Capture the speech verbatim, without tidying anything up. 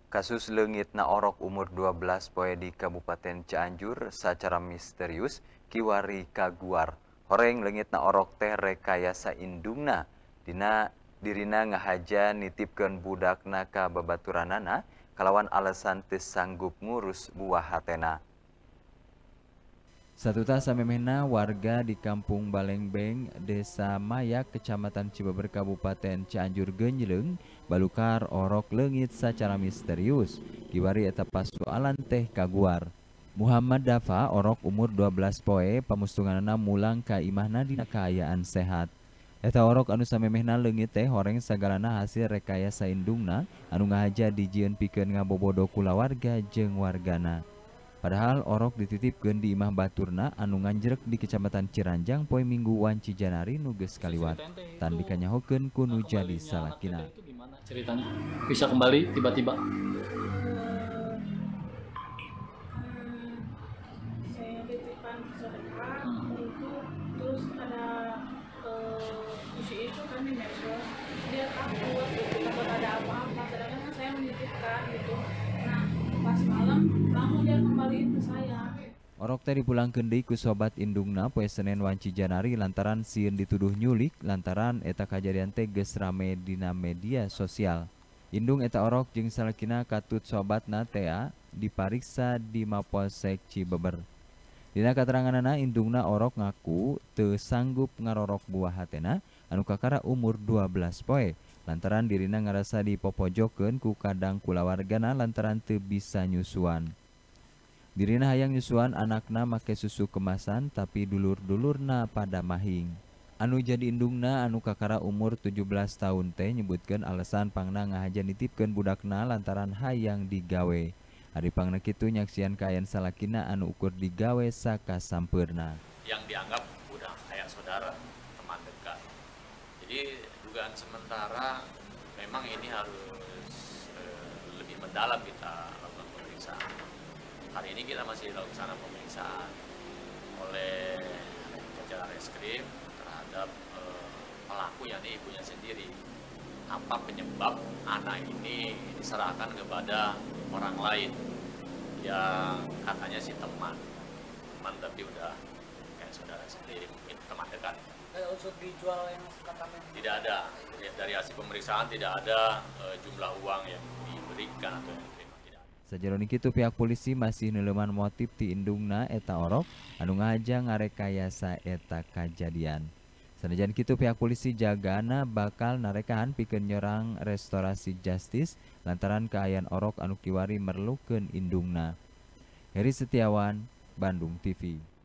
Kasus leungitna orok umur dua belas poe di Kabupaten Cianjur secara misterius kiwari kaguar. Horeng leungitna orok teh rekayasa indungna. Dina dirina ngahaja nitipkeun budakna ka babaturanana kalawan alasan teu sanggup ngurus buah hatena. Satuta samemehna warga di Kampung Balengbeng, Desa Mayak, Kecamatan Cibeber, Kabupaten Cianjur Genjleung, balukar orok leungit secara misterius. Kiwari eta pasoalan teh kaguar. Muhammad Dafa orok umur dua belas poe, pamustunganana mulang ka imahna dina kaayaan sehat. Eta orok anu samemehna leungit teh horeng sagalana hasil rekayasa indungna anu ngahaja dijieun pikeun ngabobodo kula warga jeung wargana. Padahal orok dititipkeun di imah baturna anu nganjrek di Kecamatan Ciranjang poe Minggu wanci Janari nu geus kaliwat. Tan dikanyahokeun ku nu jadi salakina. Itu gimana ceritanya? Bisa kembali tiba-tiba? Saya titipkan saudara itu, terus ada isi itu kan di medsos, dia takut gitu, takut ada apa-apa, sedangkan kan saya menitipkan gitu. Nah pas malam langsung dia kembaliin ke saya. Orok teh dipulangkeun deui ku sobat indungna poe Senin wanci Janari lantaran sieun dituduh nyulik lantaran eta kajadian teh geus rame dina media sosial. Indung eta orok jeung salakina katut sobatna Tea dipariksa di Mapolsek Cibeber. Dina kateranganana indungna orok ngaku teu sanggup ngarorok buah hatena anu kakara umur dua belas poe lantaran dirina ngarasa dipopojokeun ku kadang kulawargana lantaran teu bisa nyusuan. Dirina hayang nyusuan anakna make susu kemasan tapi dulur-dulurna pada mahing. Anu jadi indungna anu kakara umur tujuh belas tahun teh nyebutkeun alasan pangna ngahaja nitipkeun budakna lantaran hayang digawe. Ari pangna kitu nyaksian kaayaan salakina anu ukur digawe sakasampeurna. Yang dianggap udah kayak saudara, teman dekat. Jadi dugaan sementara memang ini harus e, lebih mendalam kita lakukan pemeriksaan. Hari ini kita masih lakukan pemeriksaan oleh jajaran reskrim terhadap e, pelaku yakni ibunya sendiri. Apa penyebab anak ini diserahkan kepada orang lain yang katanya si teman, teman tapi udah kayak saudara sendiri, mungkin teman dekat. Ada unsur dijual yang katanya? Tidak ada. Dari hasil pemeriksaan tidak ada e, jumlah uang yang diberikan atau yang diterima. Tidak ada. Sajaroni kitu pihak polisi masih neuleuman motif ti indungna eta orok anu ngahaja ngarekayasa eta kajadian. Sanajan kitu pihak polisi jagana bakal narekahan pikeun nyorang restorasi justice lantaran kaayaan orok anu kiwari merlukeun indungna. Heri Setiawan, Bandung T V.